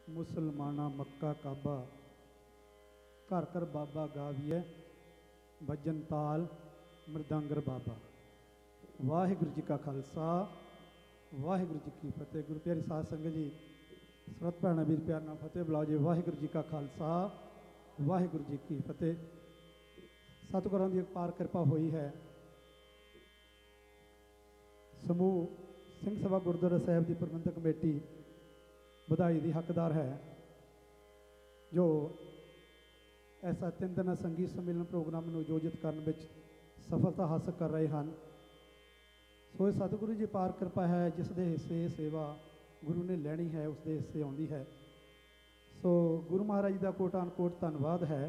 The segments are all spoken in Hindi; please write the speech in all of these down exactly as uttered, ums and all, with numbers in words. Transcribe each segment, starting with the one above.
मुसलमाना मक्का काबा घर घर बाबा गाविए भजन ताल मृदंगर बाबा। वाहिगुरु जी का खालसा वाहिगुरु जी की फतेह। गुरु प्यारी साध संगत जी सरत भैन वीर प्यार नाल फतेह बुलाओ जी। वाहिगुरु जी का खालसा वाहिगुरु जी की फतेह। सतगुरां दी अपार कृपा हुई है। समूह सिंह सभा गुरुद्वारा साहिब की प्रबंधक कमेटी बधाई की हकदार है जो ऐसा तीन दिन संगीत सम्मेलन प्रोग्राम में आयोजित करने में सफलता हासिल कर रहे हैं। सो ये सतगुरु जी पार कृपा है जिस दे हिस्से सेवा गुरु ने लैनी है उस दे हिस्से आउंदी है। सो गुरु महाराज जी का कोटान कोट धन्यवाद है।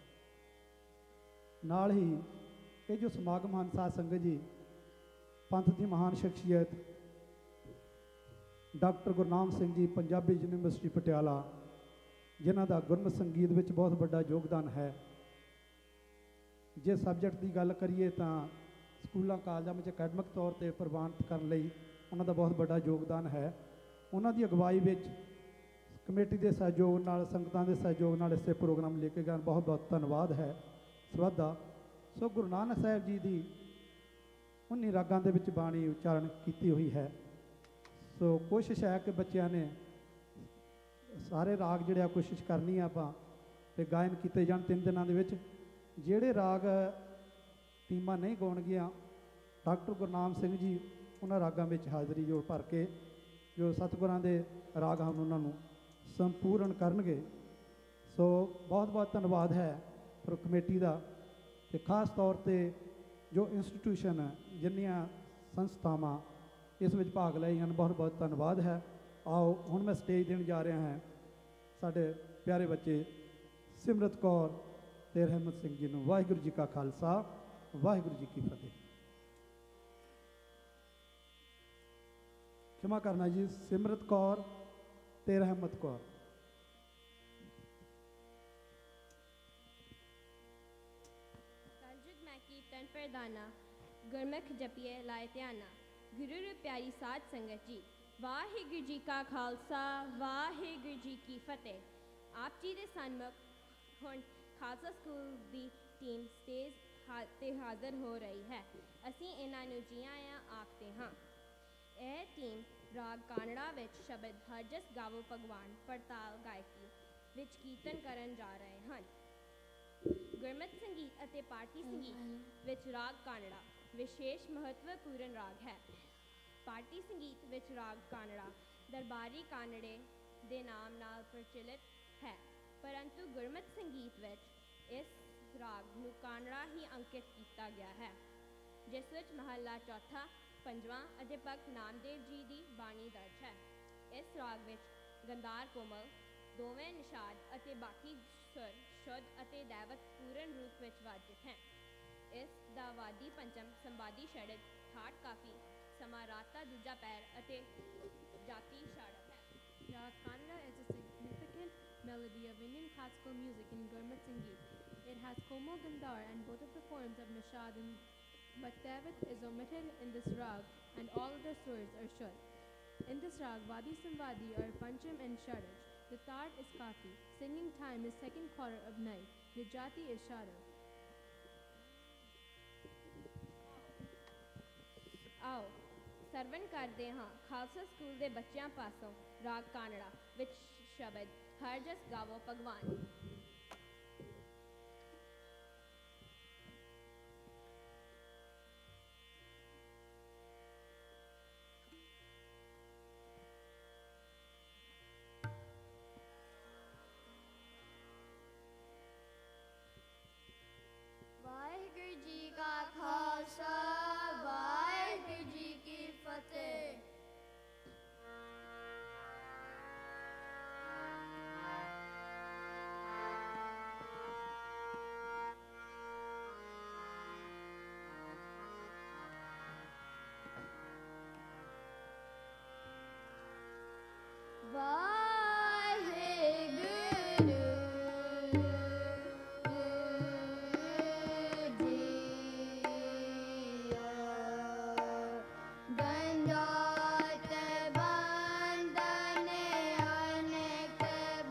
नाल ही ये जो समागम हैं साध संगत जी पंथ की महान शख्सियत डॉक्टर गुरनाम सिंह जी पंजाबी यूनिवर्सिटी पटियाला जिन्हां दा गुरमत संगीत में बहुत बड़ा योगदान है। जे सबजैक्ट की गल करिए तो स्कूलों कॉलेजों में अकैडमिक तौर पर प्रवानित करने लई उन्हां दा बहुत बड़ा योगदान है। उन्हां दी अगवाई में कमेटी के सहयोग नाल संगतां दे सहयोग नाल इस प्रोग्राम लेके गए बहुत बहुत धन्यवाद है सवादा। सो गुरु नानक साहिब जी की उन्नी रागां दे विच बाणी उच्चारण की हुई है। सो कोशिश है कि बच्चों ने सारे राग जिहड़े कोशिश करनी आपां ते गायन किए जाण तीन दिनों के विच। जिहड़े राग टीमां नहीं गाउणगीआं डॉक्टर गुरनाम सिंह जी उन्हां रागां विच हाज़री जो भर के जो सतगुरां दे राग हैं उन्होंने संपूर्ण करनगे। सो बहुत बहुत धन्यवाद है पर कमेटी का ते खास तौर पर जो इंस्टीट्यूशन जिन्नियां संस्थावां इस विच भाग लए हैं बहुत बहुत धन्यवाद है। आओ हुण मैं स्टेज देने जा रहा हैं साडे प्यारे बच्चे सिमरत कौर ते रहमत सिंह जी नूं। वाहिगुरू जी का खालसा वाहिगुरू जी की फतेह। क्षमा करना जी सिमरत कौर ते रहमत कौर। कलयुग मैं कीर्तन प्रदाना गुरमुख जपिए लाए ध्याना। गुरु रू प्यारी साध संगत जी वाहिगुरू जी का खालसा वाहिगुरू जी की फतेह। आप जी दे सन्मुख हुण खालसा स्कूल की टीम स्टेज हा ते हाज़र हो रही है। असीं इन्हां नूं जी आयां आखते हाँ। यह टीम राग कानड़ा विच शब्द हर जस गावो भगवान पड़ताल गायकी विच कीर्तन करन जा रहे हैं। गुरमत संगीत अते पार्टी संगीत विच राग कानड़ा विशेष महत्वपूर्ण राग है। पार्टी संगीत विच राग कानड़ा दरबारी कानड़े दे नाम नाल प्रचलित है परंतु गुरमत संगीत विच इस राग नूं कानड़ा ही अंकित किया गया है जिस विच महला चौथा पंजवां अते भगत नामदेव जी की बाणी दर्ज है। इस राग विच गंधार कोमल दोवें निषाद अते बाकी सुर शुद्ध अते दैवत पूर्ण रूप विच वाजित हैं। इस दा वादी पंचम संवादी षड़ज ठाठ काफी समा राता दूजा पैर अते जाति षाड़व है। Rag Kanada is a significant melody of Indian classical music in Gurmat Sangeet. It has Komal Gandhar and both of the forms of Nishad, and but Devat is omitted in this rag and all other swars are shud. In this rag, Vadi Samvadi are Pancham and Sharaj. The third is Kafi. Singing time is second quarter of night. The Jati is Sharav. आओ सरवण करते हाँ खालसा स्कूल के बच्चों पासों राग कानड़ा विच शब्द हर जस गावो भगवान। वाहिगुरु जी का खालसा वाहिगुरु जी की फतेह। वाहिगुरु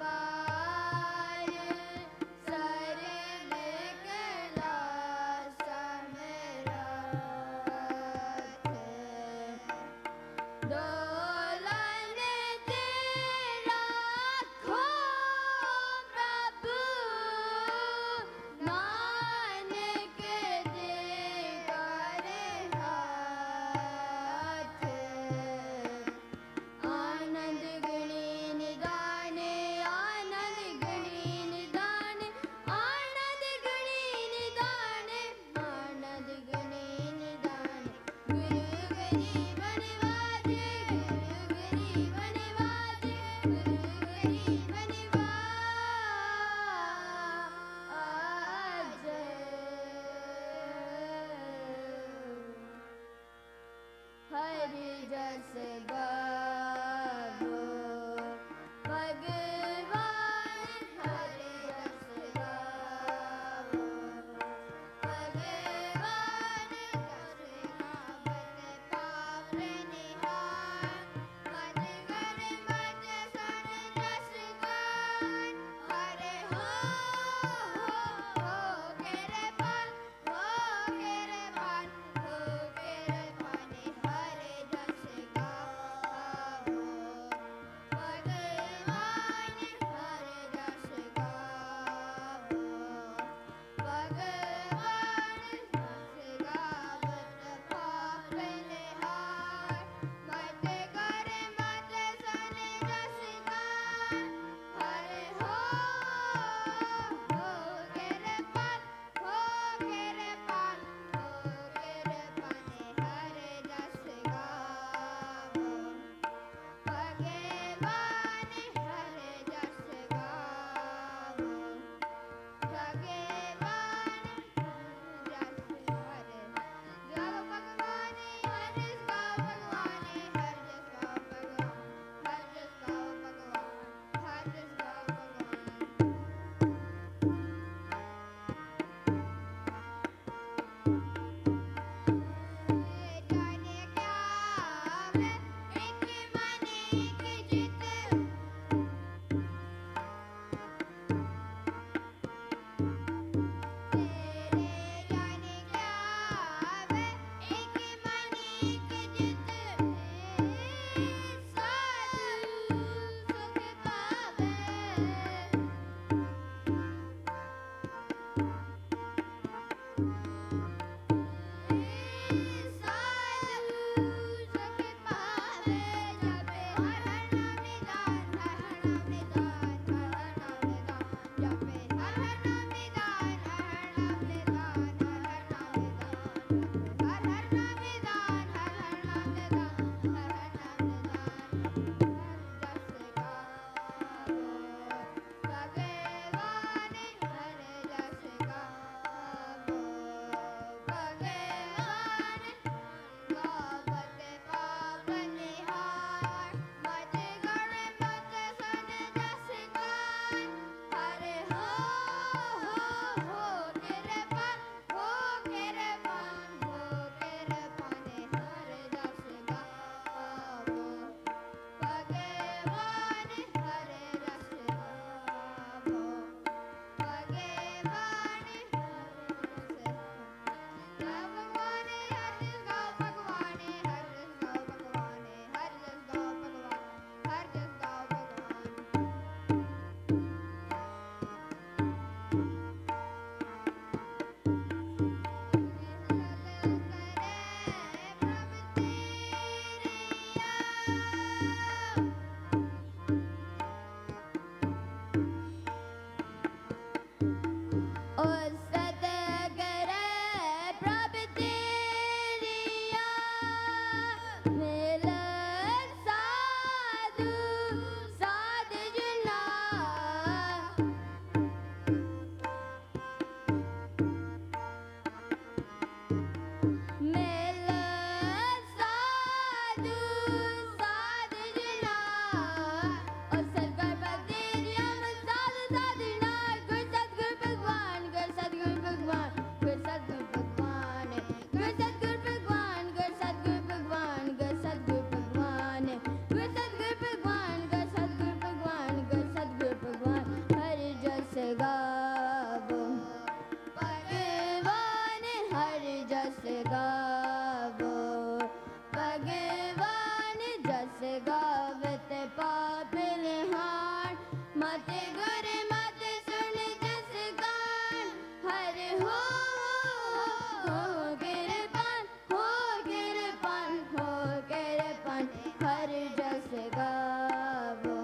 मत गुर मत सुन जस गान हर हो हो गिरपन हो गिरपन हो गिरपन हर जस गावो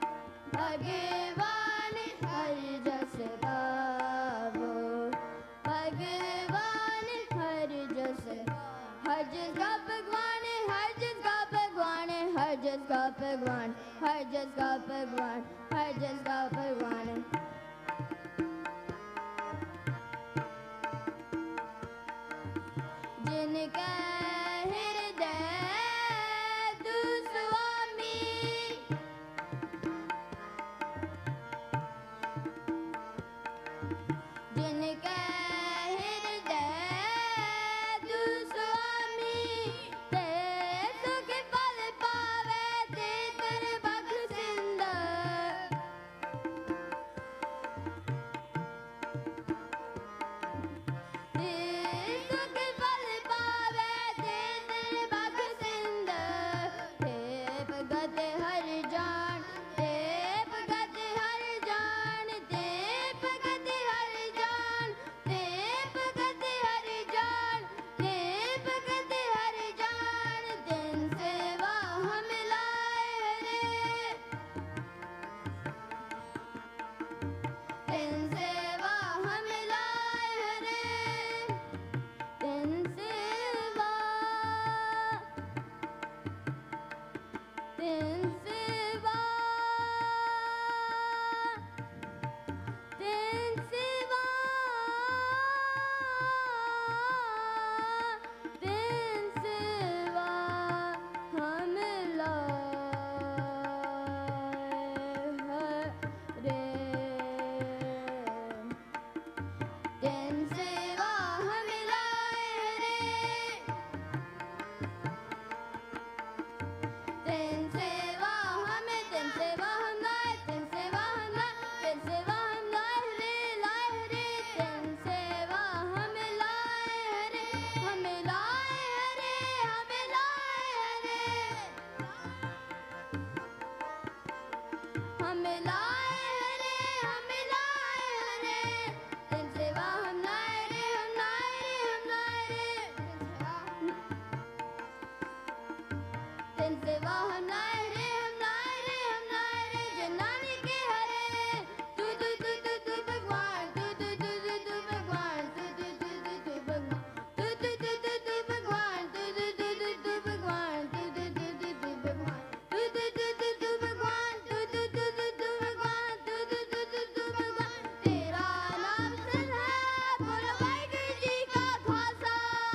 भगवान हर जस गावो भगवान हर जस हर जस का भगवान हर जस का भगवान हर जस का भगवान हर जस का भगवान हर जस का भगवान जिनका हृदय तू स्वामी जिनका हृदय तू स्वामी ते सुख फल पावे ते कर बख्शिंद ते सुख फल पावे ते कर बख्शिंद ते भगत हर जान ते भगत हर जान ते भगत हर जान ते भगत हर जान ते भगत हर जान दिन सेवा हम लाए रे दिन सेवा हम लाए रे दिन सेवा दिन सेवा दिन सेवा दिन सेवा हम लाए हरे दिन सेवा हम लाए रे दिन सेवा हमें दिन सेवा हम लाए दिन सेवा हम लाए दिन सेवा हम लाए रे लाए रे दिन सेवा हम लाए रे हम लाए रे हम लाए रे हम लाए रे हम लाए रे दिन सेवा हम लाए रे हम लाए रे हम लाए रे दिन सेवा हम लाए रे हम लाए रे हम लाए रे जनानी के हरे तू तू तू तू तू भगवान तू तू तू तू तू भगवान तू तू तू तू तू भगवान तू तू तू तू तू भगवान तू तू तू तू तू भगवान तू तू तू तू तू भगवान तू तू तू तू तू भगवान तू तू तू तू तू भगवान तू तू तू तू तू भगवान तेरा नाम सन है बोलो वाहिगुरु जी का खालसा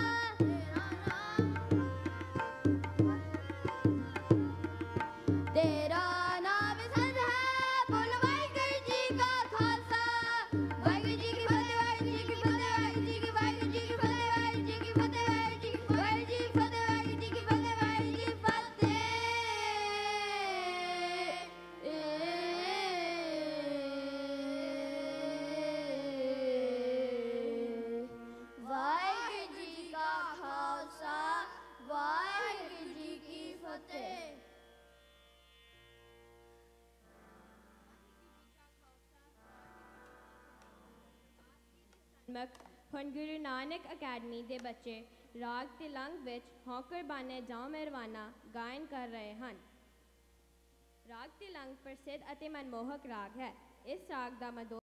तेरा नाम सन है बोलो वाहिगुरु जी का खालसा वाहिगुरु जी की फतेह वाहिगुरु जी की फतेह वाहिगुरु जी की फतेह वाहिगुरु जी की फतेह वाहिगुरु जी की फतेह वाहिगुरु जी की फतेह वाहिगुरु जी की फतेह वाहिगुरु जी की फतेह वाहिगुरु जी का खालसा वाहिगुरु जी की फतेह मक ਹੁਣ ਗੁਰੂ ਨਾਨਕ ਅਕੈਡਮੀ ਦੇ ਬੱਚੇ ਰਾਗ ਤਿਲੰਗ ਵਿੱਚ ਹੌਕਰ ਬਾਨੇ ਜਾਉ ਮਹਿਰਵਾਨਾ ਗਾਇਨ ਕਰ ਰਹੇ ਹਨ। ਰਾਗ ਤਿਲੰਗ ਪ੍ਰਸਿੱਧ ਅਤੇ ਮਨਮੋਹਕ ਰਾਗ ਹੈ। ਇਸ ਰਾਗ ਦਾ ਮਦੋ